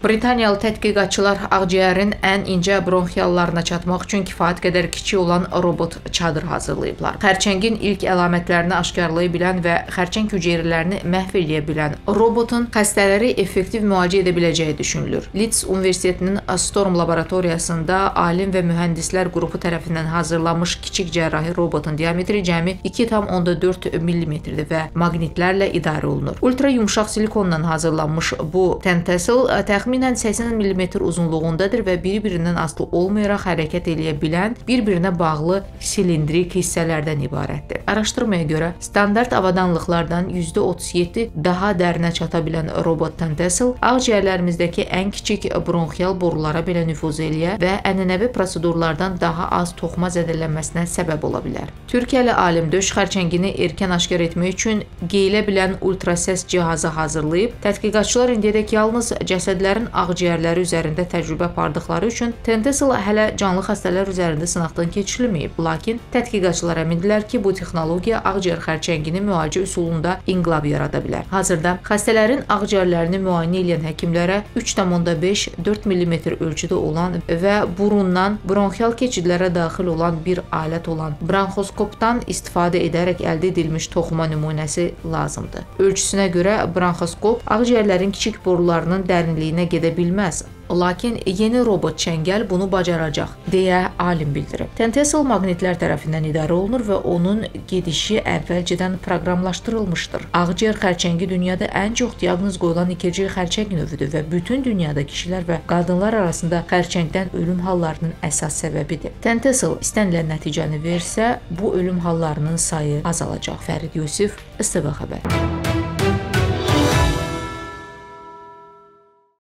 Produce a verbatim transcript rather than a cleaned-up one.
Britaniyalı tədqiqatçılar ağciyərin ən incə bronxiallarına çatmaq üçün kifayət qədər kiçik olan robot çadır hazırlayıblar. Xərçəngin ilk əlamətlərini aşkarlaya bilən və xərçəng hüceyrələrini məhv eləyə bilən robotun xəstələri effektiv müalicə edə biləcəyi düşünülür. Leeds Universitetinin Storm laboratoriyasında alim və mühəndislər qrupu tərəfindən hazırlanmış kiçik cərrahi robotun diametri cəmi iki tam onda dörd millimetrdir və maqnitlərlə idarə olunur. Ultra yumşaq silikondan hazırlanmış bu Tentasel təxminən səksən millimetr uzunluğundadır və biri-birindən asılı olmayaraq hərəkət eləyə bilən, bir-birinə bağlı silindrik hissələrdən ibarətdir. Araşdırmaya görə standart avadanlıqlardan yüzdə otuz yeddi daha dərinə çata bilən robot Tentasel ağciyərlərimizdəki ən kiçik bronxial borulara belə nüfuz eləyə və ənənəvi prosedurlardan daha az toxuma zədələnməsinə səbəb ola bilər. Türkiyəli alim döş xərçəngini erkən aşkar etmək üçün geyilə bilən ultrasəs cihazı hazırlayıb. Tədqiqatçılar indiyədək yalnız cəsədlərin ağciyərləri üzərində təcrübə apardıqları üçün Tentasel hələ canlı xəstələr üzərində sınaqdan keçirilməyib. Lakin tədqiqatçılar əmindirlər ki, bu texnologiya ağciyər xərçəngini müalicə üsulunda inqilab yarada bilər. Hazırda xəstələrin ağciyərlərini müayinə edən həkimlərə üç tam onda beş dörd millimetr ölçüdə olan və burundan bronxial keçidlərə daxil olan bir alət olan bronxoskopdan istifadə edərək əldə edilmiş toxuma nümunəsi lazımdır. Ölçüsünə görə bronxoskop ağciyərlərin kiçik borularının dərinliyinə gedə bilməz. Lakin yeni robot çəngəl bunu bacaracaq, deyə alim bildirib. Tentasel maqnitlər tərəfindən idarə olunur və onun gedişi əvvəlcədən proqramlaşdırılmışdır. Ağciyər xərçəngi dünyada ən çox diaqnoz qoyulan ikinci xərçəng növüdür və bütün dünyada kişilər və qadınlar arasında xərçəngdən ölüm hallarının əsas səbəbidir. Tentasel istənilən nəticəni versə, bu ölüm hallarının sayı azalacaq. Fərid Yusif, İSTV xəbər.